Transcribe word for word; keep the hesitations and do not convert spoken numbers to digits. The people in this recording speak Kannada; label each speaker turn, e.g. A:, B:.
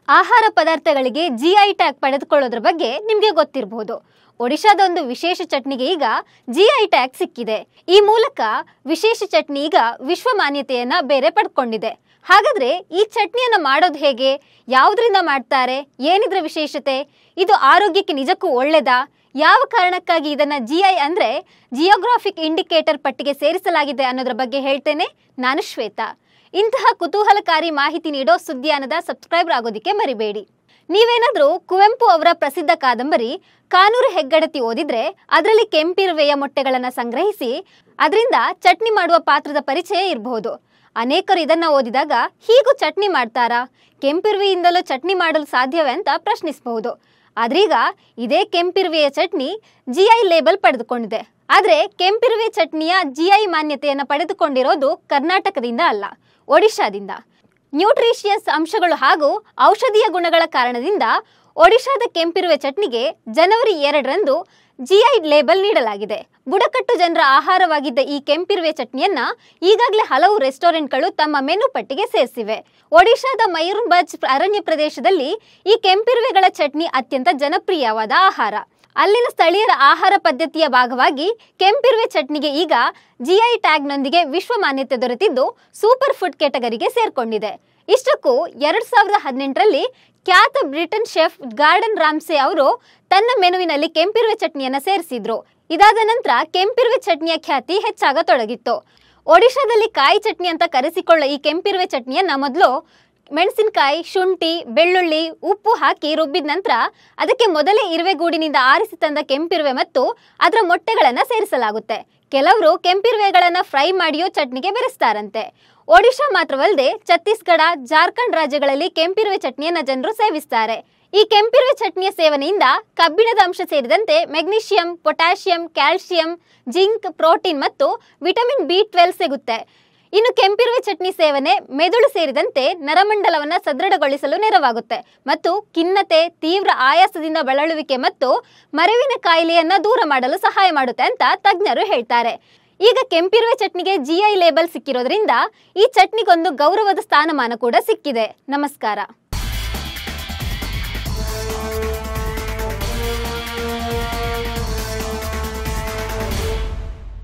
A: ಆಹಾರ ಪದಾರ್ಥಗಳಿಗೆ ಜಿಐ ಟ್ಯಾಗ್ ಪಡೆದುಕೊಳ್ಳೋದ್ರ ಬಗ್ಗೆ ನಿಮಗೆ ಗೊತ್ತಿರಬಹುದು. ಒಡಿಶಾದ ಒಂದು ವಿಶೇಷ ಚಟ್ನಿಗೆ ಈಗ ಜಿಐ ಟ್ಯಾಗ್ ಸಿಕ್ಕಿದೆ. ಈ ಮೂಲಕ ವಿಶೇಷ ಚಟ್ನಿ ಈಗ ವಿಶ್ವ ಮಾನ್ಯತೆಯನ್ನ ಬೇರೆ ಪಡ್ಕೊಂಡಿದೆ. ಹಾಗಾದ್ರೆ ಈ ಚಟ್ನಿಯನ್ನ ಮಾಡೋದು ಹೇಗೆ, ಯಾವುದರಿಂದ ಮಾಡ್ತಾರೆ, ಏನಿದ್ರ ವಿಶೇಷತೆ, ಇದು ಆರೋಗ್ಯಕ್ಕೆ ನಿಜಕ್ಕೂ ಒಳ್ಳೆದಾ, ಯಾವ ಕಾರಣಕ್ಕಾಗಿ ಇದನ್ನ ಜಿಐ ಅಂದ್ರೆ ಜಿಯೋಗ್ರಾಫಿಕ್ ಇಂಡಿಕೇಟರ್ ಪಟ್ಟಿಗೆ ಸೇರಿಸಲಾಗಿದೆ ಅನ್ನೋದ್ರ ಬಗ್ಗೆ ಹೇಳ್ತೇನೆ. ನಾನು ಶ್ವೇತಾ. ಇಂತಹ ಕುತೂಹಲಕಾರಿ ಮಾಹಿತಿ ನೀಡೋ ಸುದ್ದಿಯಾನದ ಸಬ್ಸ್ಕ್ರೈಬರ್ ಆಗೋದಿಕ್ಕೆ ಮರಿಬೇಡಿ. ನೀವೇನಾದ್ರೂ ಕುವೆಂಪು ಅವರ ಪ್ರಸಿದ್ಧ ಕಾದಂಬರಿ ಕಾನೂರು ಹೆಗ್ಗಡತಿ ಓದಿದ್ರೆ ಅದರಲ್ಲಿ ಕೆಂಪಿರುವೆಯ ಮೊಟ್ಟೆಗಳನ್ನು ಸಂಗ್ರಹಿಸಿ ಅದರಿಂದ ಚಟ್ನಿ ಮಾಡುವ ಪಾತ್ರದ ಪರಿಚಯ ಇರಬಹುದು. ಅನೇಕರು ಇದನ್ನ ಓದಿದಾಗ ಹೀಗೂ ಚಟ್ನಿ ಮಾಡ್ತಾರಾ, ಕೆಂಪಿರುವೆಯಿಂದಲೂ ಚಟ್ನಿ ಮಾಡಲು ಸಾಧ್ಯವೇ ಅಂತ ಪ್ರಶ್ನಿಸಬಹುದು. ಆದ್ರೀಗ ಇದೇ ಕೆಂಪಿರುವೆಯ ಚಟ್ನಿ ಜಿಐ ಲೇಬಲ್ ಪಡೆದುಕೊಂಡಿದೆ. ಆದ್ರೆ ಕೆಂಪಿರುವೆ ಚಟ್ನಿಯ ಜಿಐ ಮಾನ್ಯತೆಯನ್ನು ಪಡೆದುಕೊಂಡಿರೋದು ಕರ್ನಾಟಕದಿಂದ ಅಲ್ಲ, ಒಡಿಶಾದಿಂದ. ನ್ಯೂಟ್ರಿಷಿಯಸ್ ಅಂಶಗಳು ಹಾಗೂ ಔಷಧೀಯ ಗುಣಗಳ ಕಾರಣದಿಂದ ಒಡಿಶಾದ ಕೆಂಪಿರುವೆ ಚಟ್ನಿಗೆ ಜನವರಿ ಎರಡರಂದು ಜಿಐ ಲೇಬಲ್ ನೀಡಲಾಗಿದೆ. ಬುಡಕಟ್ಟು ಜನರ ಆಹಾರವಾಗಿದ್ದ ಈ ಕೆಂಪಿರುವೆ ಚಟ್ನಿಯನ್ನ ಈಗಾಗಲೇ ಹಲವು ರೆಸ್ಟೋರೆಂಟ್ಗಳು ತಮ್ಮ ಮೆನು ಪಟ್ಟಿಗೆ ಸೇರಿಸಿವೆ. ಒಡಿಶಾದ ಮಯೂರ್ಭಂಜ್ ಅರಣ್ಯ ಪ್ರದೇಶದಲ್ಲಿ ಈ ಕೆಂಪಿರುವೆಗಳ ಚಟ್ನಿ ಅತ್ಯಂತ ಜನಪ್ರಿಯವಾದ ಆಹಾರ. ಅಲ್ಲಿನ ಸ್ಥಳೀಯರ ಆಹಾರ ಪದ್ಧತಿಯ ಭಾಗವಾಗಿ ಕೆಂಪಿರುವೆ ಚಟ್ನಿಗೆ ಈಗ ಜಿಐ ಟ್ಯಾಗ್ನೊಂದಿಗೆ ವಿಶ್ವ ಮಾನ್ಯತೆ ದೊರೆತಿದ್ದು ಸೂಪರ್ ಫುಡ್ ಕೆಟಗರಿಗೆ ಸೇರ್ಕೊಂಡಿದೆ. ಇಷ್ಟಕ್ಕೂ ಎರಡ್ ಸಾವಿರದ ಹದಿನೆಂಟರಲ್ಲಿ ಖ್ಯಾತ ಬ್ರಿಟನ್ ಶೆಫ್ ಗಾರ್ಡನ್ ರಾಮ್ಸೆ ಅವರು ತನ್ನ ಮೆನುವಿನಲ್ಲಿ ಕೆಂಪಿರುವೆ ಚಟ್ನಿಯನ್ನ ಸೇರಿಸಿದ್ರು. ಇದಾದ ನಂತರ ಕೆಂಪಿರುವೆ ಚಟ್ನಿಯ ಖ್ಯಾತಿ ಹೆಚ್ಚಾಗತೊಡಗಿತ್ತು. ಒಡಿಶಾದಲ್ಲಿ ಕಾಯಿ ಚಟ್ನಿ ಅಂತ ಕರೆಸಿಕೊಳ್ಳೋ ಈ ಕೆಂಪಿರುವೆ ಚಟ್ನಿಯನ್ನ ಮೊದಲು ಮೆಣಸಿನಕಾಯಿ, ಶುಂಠಿ, ಬೆಳ್ಳುಳ್ಳಿ, ಉಪ್ಪು ಹಾಕಿ ರುಬ್ಬಿದ ನಂತರ ಅದಕ್ಕೆ ಮೊದಲೇ ಇರುವೆಗೂಡಿನಿಂದ ಆರಿಸಿ ತಂದ ಕೆಂಪಿರುವೆ ಮತ್ತು ಅದರ ಮೊಟ್ಟೆಗಳನ್ನು ಸೇರಿಸಲಾಗುತ್ತೆ. ಕೆಲವರು ಕೆಂಪಿರುವೆಗಳನ್ನು ಫ್ರೈ ಮಾಡಿಯೋ ಚಟ್ನಿಗೆ ಬೆರೆಸ್ತಾರಂತೆ. ಒಡಿಶಾ ಮಾತ್ರವಲ್ಲದೆ ಛತ್ತೀಸ್ಗಢ, ಜಾರ್ಖಂಡ್ ರಾಜ್ಯಗಳಲ್ಲಿ ಕೆಂಪಿರುವೆ ಚಟ್ನಿಯನ್ನ ಜನರು ಸೇವಿಸ್ತಾರೆ. ಈ ಕೆಂಪಿರುವೆ ಚಟ್ನಿಯ ಸೇವನೆಯಿಂದ ಕಬ್ಬಿಣದ ಅಂಶ ಸೇರಿದಂತೆ magnesium, potassium, calcium, zinc, protein ಮತ್ತು ವಿಟಮಿನ್ ಬಿ ಟ್ವೆಲ್ವ್ ಸಿಗುತ್ತೆ. ಇನ್ನು ಕೆಂಪಿರುವೆ ಚಟ್ನಿ ಸೇವನೆ ಮೆದುಳು ಸೇರಿದಂತೆ ನರಮಂಡಲವನ್ನು ಸದೃಢಗೊಳಿಸಲು ನೆರವಾಗುತ್ತೆ ಮತ್ತು ಖಿನ್ನತೆ, ತೀವ್ರ ಆಯಾಸದಿಂದ ಬಳಲುವಿಕೆ ಮತ್ತು ಮರೆವಿನ ಕಾಯಿಲೆಯನ್ನ ದೂರ ಮಾಡಲು ಸಹಾಯ ಮಾಡುತ್ತೆ ಅಂತ ತಜ್ಞರು ಹೇಳ್ತಾರೆ. ಈಗ ಕೆಂಪಿರುವೆ ಚಟ್ನಿಗೆ ಜಿಐ ಲೇಬಲ್ ಸಿಕ್ಕಿರೋದ್ರಿಂದ ಈ ಚಟ್ನಿಗೊಂದು ಗೌರವದ ಸ್ಥಾನಮಾನ ಕೂಡ ಸಿಕ್ಕಿದೆ. ನಮಸ್ಕಾರ.